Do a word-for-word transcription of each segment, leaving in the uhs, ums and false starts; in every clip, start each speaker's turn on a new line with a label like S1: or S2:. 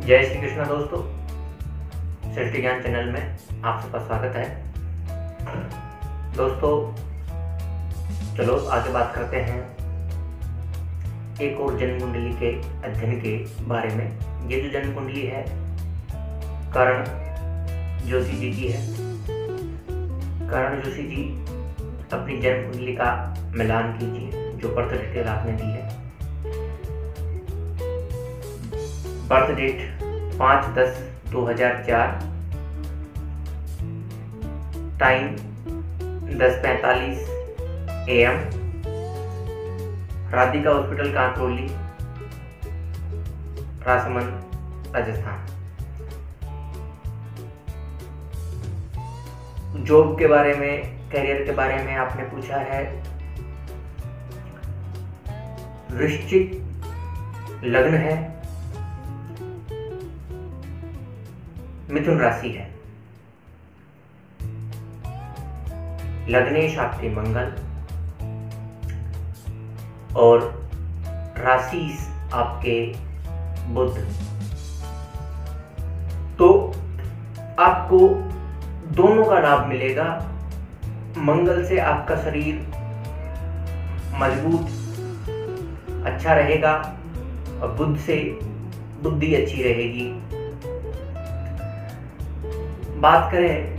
S1: जय श्री कृष्ण दोस्तों, सृष्टि ज्ञान चैनल में आप सबका स्वागत है। दोस्तों चलो आगे बात करते हैं एक और जन्म कुंडली के अध्ययन के बारे में। ये जो जन्म कुंडली है करण जोशी जी की है। करण जोशी जी अपनी जन्म कुंडली का मिलान कीजिए जो बर्थ डिटेल आपने दी है। बर्थ डेट पाँच दस दो हजार चार, टाइम दस पैंतालीस A M, Radhika hospital Kankroli, Rajsamand, Rajasthan. Job के बारे में, करियर के बारे में आपने पूछा है। वृश्चिक लग्न है, मिथुन राशि है, लग्नेश आपके मंगल और राशि आपके बुध। तो आपको दोनों का लाभ मिलेगा। मंगल से आपका शरीर मजबूत अच्छा रहेगा और बुध से बुद्धि अच्छी रहेगी। बात करें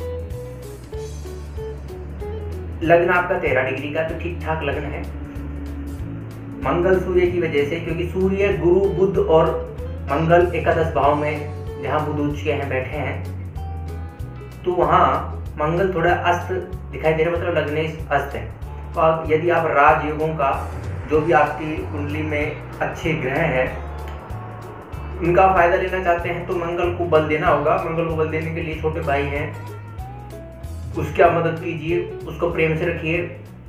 S1: लग्न आपका तेरह डिग्री का, तो ठीक ठाक लग्न है। मंगल सूर्य की वजह से, क्योंकि सूर्य गुरु बुध और मंगल एकादश भाव में जहां बुध उच्च के हैं बैठे हैं, तो वहां मंगल थोड़ा अस्त दिखाई दे रहा है, मतलब लग्नेश अस्त है। तो यदि आप राजयोगों का, जो भी आपकी कुंडली में अच्छे ग्रह हैं, उनका फायदा लेना चाहते हैं तो मंगल को बल देना होगा। मंगल को बल देने के लिए छोटे भाई हैं, उसकी आप मदद कीजिए, उसको प्रेम से रखिए।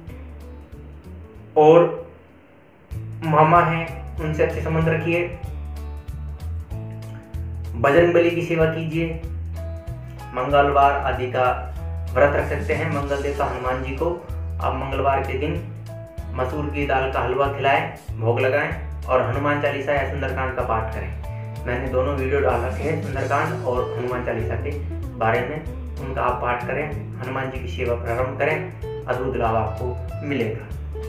S1: और मामा हैं, उनसे अच्छे संबंध रखिए। बजरंगबली की सेवा कीजिए। मंगलवार आदि का व्रत रख सकते हैं। मंगल देवता हनुमान जी को आप मंगलवार के दिन मसूर की दाल का हलवा खिलाएं, भोग लगाएं और हनुमान चालीसा या सुंदरकांड का पाठ करें। मैंने दोनों वीडियो डाल रखे हैं सुंदरकांड और हनुमान चालीसा के बारे में, उनका आप पाठ करें, हनुमान जी की सेवा प्रारंभ करें, अद्भुत लाभ आपको मिलेगा।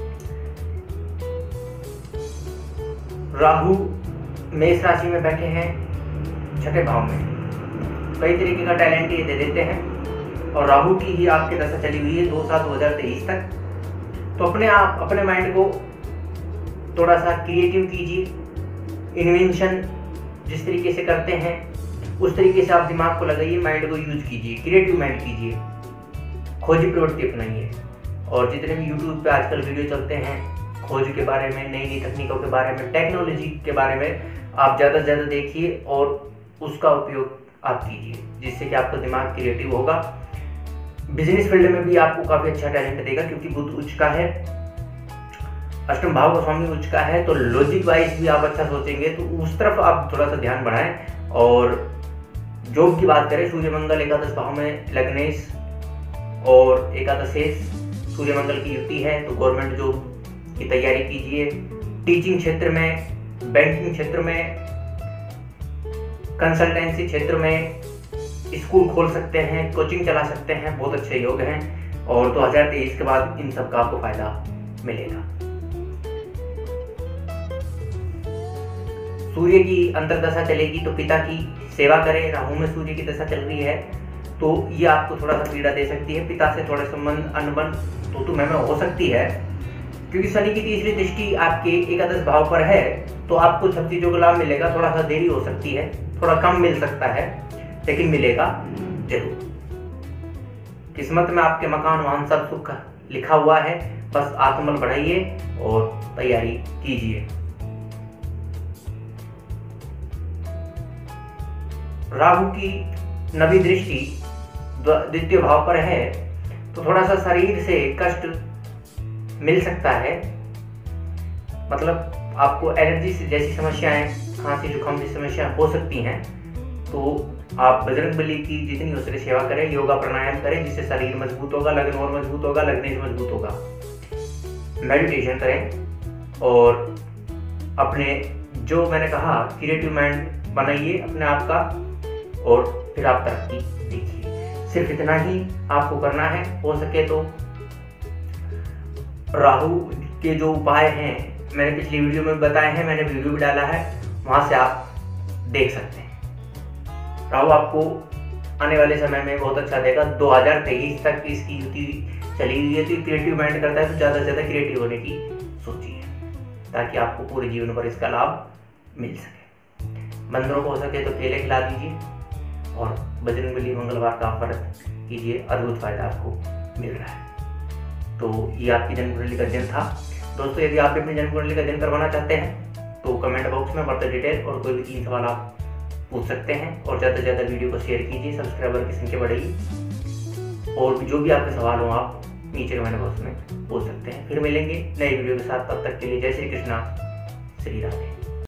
S1: राहु मेष राशि में बैठे हैं छठे भाव में, कई तरीके का टैलेंट ये दे देते हैं और राहु की ही आपके दशा चली हुई है दो सात दो हजार तेईस तक। तो अपने आप अपने माइंड को थोड़ा सा क्रिएटिव कीजिए। इन्वेंशन जिस तरीके से करते हैं उस तरीके से आप दिमाग को लगाइए, माइंड को यूज कीजिए, क्रिएटिव माइंड कीजिए, खोजी प्रवृत्ति अपनाइए। और जितने भी यूट्यूब पे आजकल वीडियो चलते हैं खोज के बारे में, नई नई तकनीकों के बारे में, टेक्नोलॉजी के बारे में, आप ज़्यादा से ज़्यादा देखिए और उसका उपयोग आप कीजिए, जिससे कि आपका दिमाग क्रिएटिव होगा। बिजनेस फील्ड में भी आपको काफ़ी अच्छा टैलेंट देगा, क्योंकि बुध उच्च का है, अष्टम भाव का स्वामी उच्च का है, तो लॉजिक वाइज भी आप अच्छा सोचेंगे, तो उस तरफ आप थोड़ा सा ध्यान बढ़ाएं। और जॉब की बात करें, सूर्य मंगल एकादश भाव में लग्नेश और एकादशेश सूर्य मंगल की युति है, तो गवर्नमेंट जॉब की तैयारी कीजिए। टीचिंग क्षेत्र में, बैंकिंग क्षेत्र में, कंसल्टेंसी क्षेत्र में स्कूल खोल सकते हैं, कोचिंग चला सकते हैं, बहुत अच्छे योग हैं। और दो हजार तेईस के बाद इन सब का आपको फायदा मिलेगा। सूर्य की अंतर्दशा चलेगी तो पिता की सेवा करें। राहु में सूर्य की दशा चल रही है तो ये आपको थोड़ा सा पीड़ा दे सकती है। पिता से थोड़े संबंध अनबन तो तुम्हें में हो सकती है, क्योंकि शनि की तीसरी दृष्टि आपके एकादश भाव पर है, तो आपको सब चीजों का लाभ मिलेगा। थोड़ा सा देरी हो सकती है, थोड़ा कम मिल सकता है, लेकिन मिलेगा जरूर। किस्मत में आपके मकान वाहन सब सुख लिखा हुआ है, बस आत्मबल बढ़ाइए और तैयारी कीजिए। राहु की नवी दृष्टि द्वितीय भाव पर है, तो थोड़ा सा शरीर से कष्ट मिल सकता है, मतलब आपको एलर्जी से जैसी समस्याएं, खांसी जुकाम जैसी समस्याएं हो सकती हैं। तो आप बजरंगबली की जितनी हो सके सेवा करें, योगा प्राणायाम करें, जिससे शरीर मजबूत होगा, लगन और मजबूत होगा, लग्नेश मजबूत होगा। मेडिटेशन करें और अपने जो मैंने कहा क्रिएटिव माइंड बनाइए अपने आप का और फिर आप तरक्की देखिए। सिर्फ इतना ही आपको करना है। हो सके तो राहु के जो उपाय हैं मैंने पिछली वीडियो में बताए हैं, मैंने वीडियो भी डाला है, वहाँ से आप देख सकते हैं। राहु आपको आने वाले समय में बहुत अच्छा देगा। दो हज़ार तेईस तक इसकी युति चली हुई है, तो क्रिएटिव माइंड करता है तो ज़्यादा से ज़्यादा क्रिएटिव होने की सोचिए ताकि आपको पूरे जीवन पर इसका लाभ मिल सके। बंदरों को हो सके तो केले खिला दीजिए और बजरंगबली मंगलवार का व्रत कीजिए, अद्भुत फायदा आपको मिल रहा है। तो ये आपकी जन्म कुंडली का दिन था। दोस्तों यदि आप अपनी जन्म कुंडली का दिन करवाना चाहते हैं तो कमेंट बॉक्स में बर्थ डिटेल और कोई भी तीन सवाल आप पूछ सकते हैं और ज़्यादा से ज़्यादा वीडियो को शेयर कीजिए, सब्सक्राइबर की संख्या बढ़ेगी। और भी जो भी आपके सवाल हो आप नीचे कमेंट बॉक्स में पूछ सकते हैं। फिर मिलेंगे नई वीडियो के साथ, तब तक के लिए जय श्री कृष्णा, श्री राधे।